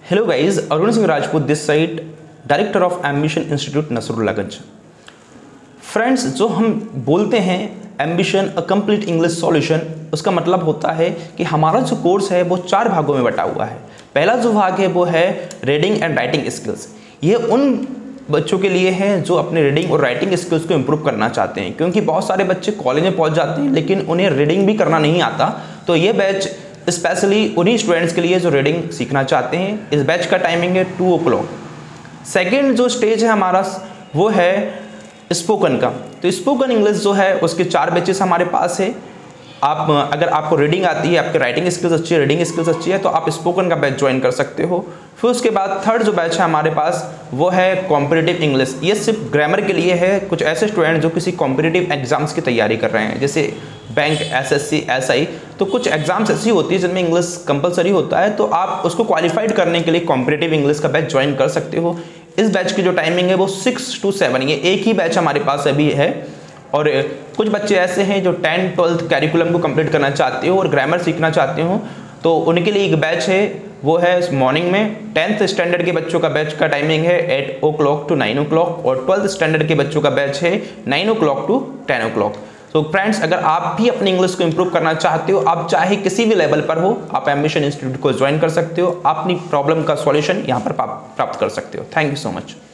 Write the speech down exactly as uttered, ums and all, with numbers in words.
Hello guys, Arun Singh Rajput this side, director of ambition institute Nasrullaganj. Friends, जो हम बोलते हैं ambition a complete English solution, उसका मतलब होता है कि हमारा जो कोर्स है वो चार भागों में बटा हुआ है। पहला जो भाग है वो है रीडिंग एंड राइटिंग स्किल्स। ये उन बच्चों के लिए है जो अपने रीडिंग और राइटिंग स्किल्स को इम्प्रूव करना चाहते हैं, क्योंकि बहुत सारे बच्चे कॉलेज में पहुंच जाते हैं लेकिन उन्हें रीडिंग भी करना नहीं आता। तो ये बैच स्पेशली उन्हीं स्टूडेंट्स के लिए जो रीडिंग सीखना चाहते हैं। इस बैच का टाइमिंग है टू ओ क्लॉक। सेकेंड जो स्टेज है हमारा वो है स्पोकन का। तो स्पोकन इंग्लिश जो है उसके चार बैचेस हमारे पास है। आप अगर आपको रीडिंग आती है, आपके राइटिंग स्किल्स अच्छी है, रीडिंग स्किल्स अच्छी है, तो आप स्पोकन का बैच ज्वाइन कर सकते हो। फिर उसके बाद थर्ड जो बैच है हमारे पास वो है कॉम्पिटिटिव इंग्लिश। ये सिर्फ ग्रामर के लिए है। कुछ ऐसे स्टूडेंट जो किसी कॉम्पिटिटिव एग्जाम्स की तैयारी कर रहे हैं, जैसे बैंक, एसएससी, एसआई, तो कुछ एग्जाम्स ऐसी होती है जिनमें इंग्लिश कंपलसरी होता है, तो आप उसको क्वालिफाइड करने के लिए कॉम्पिटिटिव इंग्लिश का बैच ज्वाइन कर सकते हो। इस बैच की जो टाइमिंग है वो सिक्स टू सेवन, ये एक ही बैच हमारे पास अभी है। और कुछ बच्चे ऐसे हैं जो टेंथ ट्वेल्थ कैरिकुलम को कंप्लीट करना चाहते हो और ग्रामर सीखना चाहते हो, तो उनके लिए एक बैच है, वो है मॉर्निंग में। टेंथ स्टैंडर्ड के बच्चों का बैच का टाइमिंग है eight o'clock to nine o'clock, और ट्वेल्थ स्टैंडर्ड के बच्चों का बैच है nine o'clock to ten o'clock. तो फ्रेंड्स, अगर आप भी अपनी इंग्लिश को इंप्रूव करना चाहते हो, आप चाहे किसी भी लेवल पर हो, आप एम्बिशन इंस्टीट्यूट को ज्वाइन कर सकते हो। अपनी प्रॉब्लम का सॉल्यूशन यहाँ पर प्राप्त कर सकते हो। Thank you so much.